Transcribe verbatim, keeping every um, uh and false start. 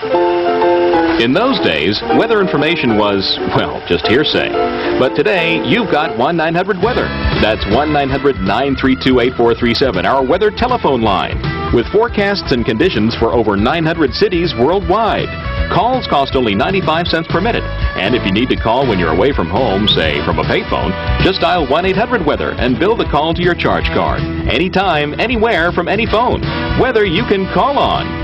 In those days, weather information was, well, just hearsay. But today, you've got one nine hundred weather. That's one nine hundred, nine three two, eight four three seven, our weather telephone line, with forecasts and conditions for over nine hundred cities worldwide. Calls cost only ninety-five cents per minute. And if you need to call when you're away from home, say from a payphone, just dial one eight hundred weather and bill the call to your charge card. Anytime, anywhere, from any phone. Weather you can call on.